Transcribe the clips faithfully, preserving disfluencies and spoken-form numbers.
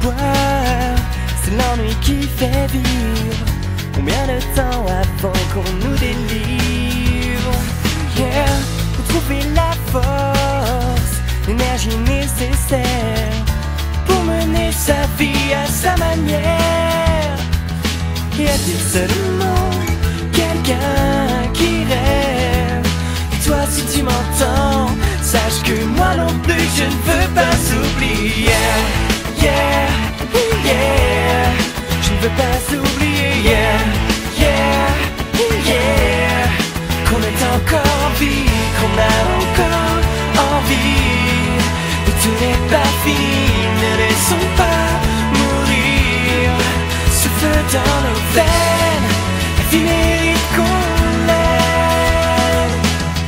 pourquoi c'est l'ennui qui fait vivre. Combien de temps avant qu'on nous délivre? Yeah, pour trouver la force, l'énergie nécessaire pour mener sa vie à sa manière. Y a-t-il seulement quelqu'un qui rêve? Et toi, si tu m'entends, sache que moi non plus je ne veux pas oublier. Yeah, yeah, yeah. Je ne veux pas oublier. Yeah, yeah, yeah. Qu'on est encore en vie, qu'on a encore envie. Et tout n'est pas fini, ne laissons pas mourir. Ce feu dans nos veines, la vie mérite qu'on l'aime.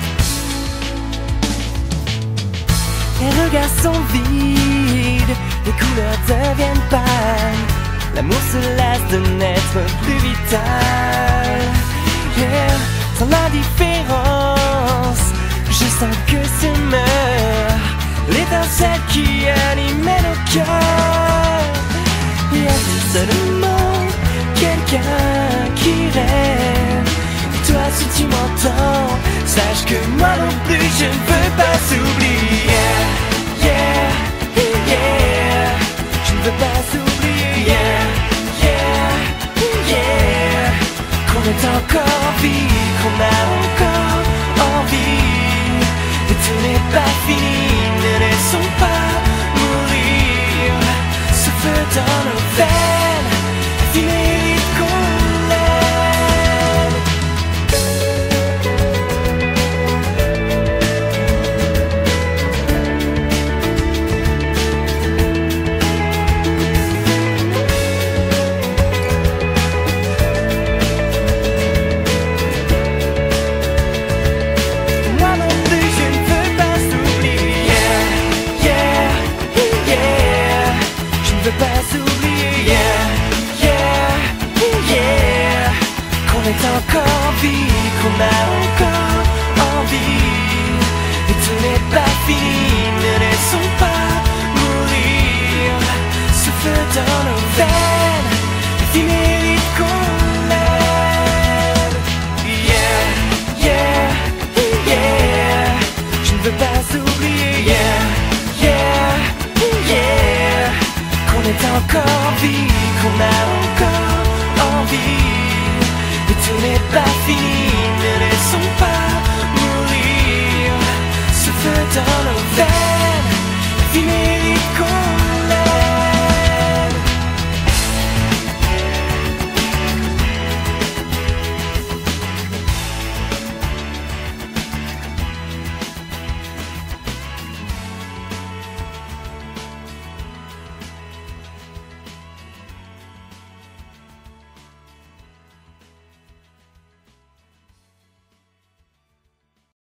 Les regards sont vides, les couleurs deviennent pâles. L'amour se lasse de n'être plus vital. Yeah, sans l'indifférence, je sens que se meurt l'étincelle qui animait nos cœurs. Y a-t-il seulement quelqu'un qui rêve? Et toi, si tu m'entends, sache que moi non plus je ne veux pas s'oublier. Yeah, yeah, je ne veux pas s'oublier. Yeah, yeah, yeah, qu'on est encore en vie, qu'on a encore envie. Et tout n'est pas fini, ne laissons pas mourir. Ce feu dans nos veines, la vie mérite qu'on l'aime. Moi non plus je ne veux pas s'oublier. Yeah, yeah, yeah. Je ne veux pas s'oublier. Yeah, yeah, yeah. Qu'on est encore en vie, qu'on a encore envie. Et tout n'est pas fini, ne laissons pas mourir. Ce feu dans nos veines, la vie mérite qu'on l'aime. Yeah, yeah, yeah. Je ne veux pas s'oublier. Yeah, yeah, yeah. Qu'on est encore en vie, qu'on a encore envie. Et tout n'est pas fini, ne laissons pas